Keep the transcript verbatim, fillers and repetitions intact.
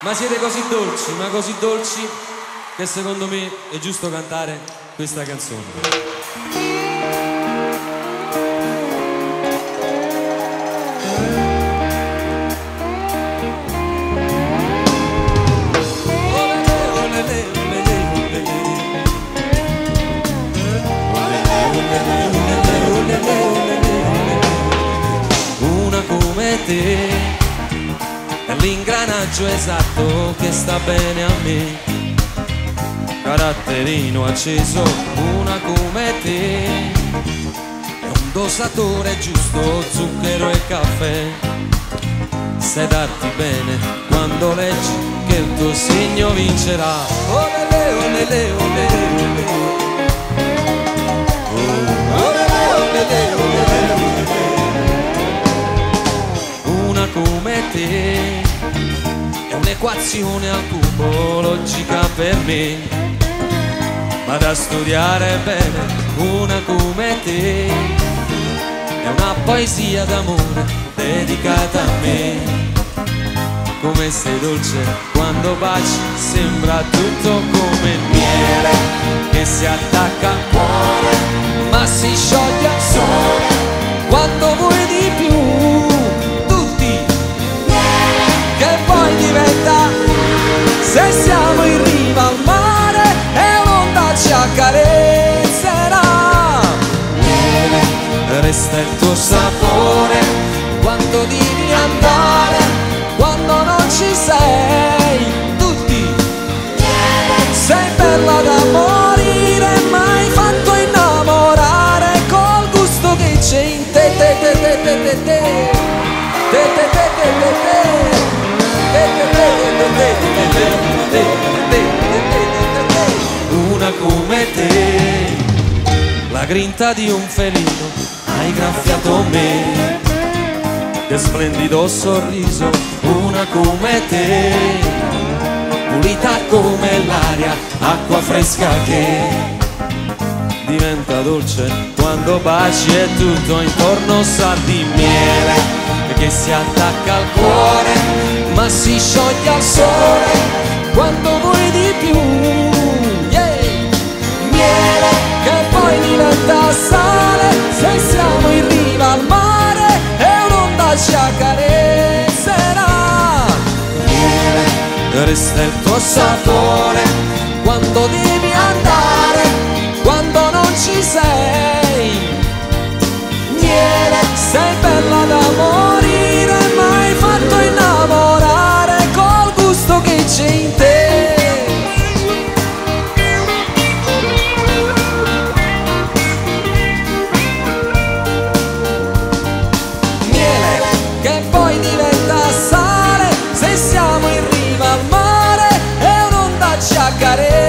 Ma siete così dolci, ma così dolci che secondo me è giusto cantare questa canzone. Una come te è l'ingranaggio esatto che sta bene a me, caratterino acceso. Una come te è un dosatore giusto, zucchero e caffè. Sai darti bene quando leggi che il tuo segno vincerà. Olele, olele, olele, olele. Una come te è un'equazione al cubo, logica per me, ma da studiare bene. Una come te è una poesia d'amore dedicata a me. Come sei dolce quando baci, sembra tutto come il miele che si attacca al cuore, ma si scioglie al sole quando vuoi di più. Tutti che poi diventa, se siamo in riva al mare e un'onda ci accarezzerà. Resta il tuo sapore quando devi andare, quando non ci sei. Tutti sei bella da morire, mai fatto innamorare col gusto che c'è in te. Te te te te te te te te te te te te. Una come te, la grinta di un felino, hai graffiato me, che splendido sorriso. Una come te, pulita come l'aria, acqua fresca che diventa dolce quando baci e tutto intorno sa di miele che si attacca al cuore, ma si scioglie al sole quando vuoi di più. Yeah! Miele che poi diventa sale, se siamo in riva al mare e un'onda ci accarezzerà. Miele, resta il tuo sapore quando devi andare, quando non ci sei. Miele, sei bella da morire, mai fatto innamorare col gusto che c'è in te. Miele che poi diventa sale, se siamo in riva al mare e un'onda ci accarezza.